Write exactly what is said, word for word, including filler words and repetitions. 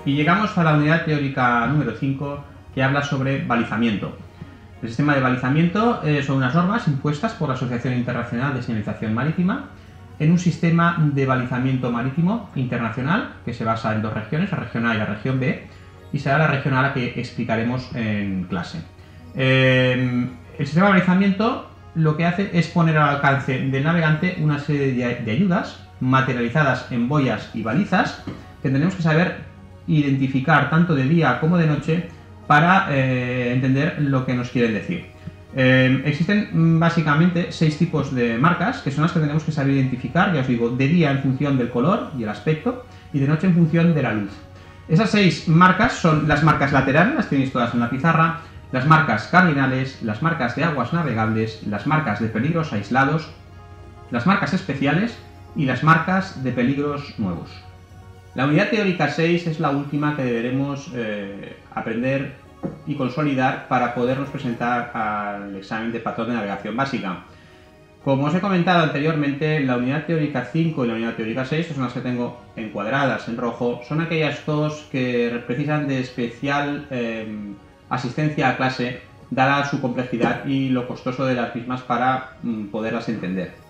Y llegamos a la unidad teórica número cinco, que habla sobre balizamiento. El sistema de balizamiento eh, son unas normas impuestas por la Asociación Internacional de Señalización Marítima en un sistema de balizamiento marítimo internacional que se basa en dos regiones, la región A y la región B, y será la región A la que explicaremos en clase. Eh, el sistema de balizamiento lo que hace es poner al alcance del navegante una serie de, de ayudas materializadas en boyas y balizas que tenemos que saber identificar tanto de día como de noche para eh, entender lo que nos quieren decir. Eh, existen básicamente seis tipos de marcas, que son las que tenemos que saber identificar, ya os digo, de día en función del color y el aspecto, y de noche en función de la luz. Esas seis marcas son las marcas laterales, las tenéis todas en la pizarra, las marcas cardinales, las marcas de aguas navegables, las marcas de peligros aislados, las marcas especiales y las marcas de peligros nuevos. La unidad teórica seis es la última que deberemos eh, aprender y consolidar para podernos presentar al examen de patrón de navegación básica. Como os he comentado anteriormente, la unidad teórica cinco y la unidad teórica seis, que son las que tengo encuadradas en rojo, son aquellas dos que precisan de especial eh, asistencia a clase, dada su complejidad y lo costoso de las mismas para mm, poderlas entender.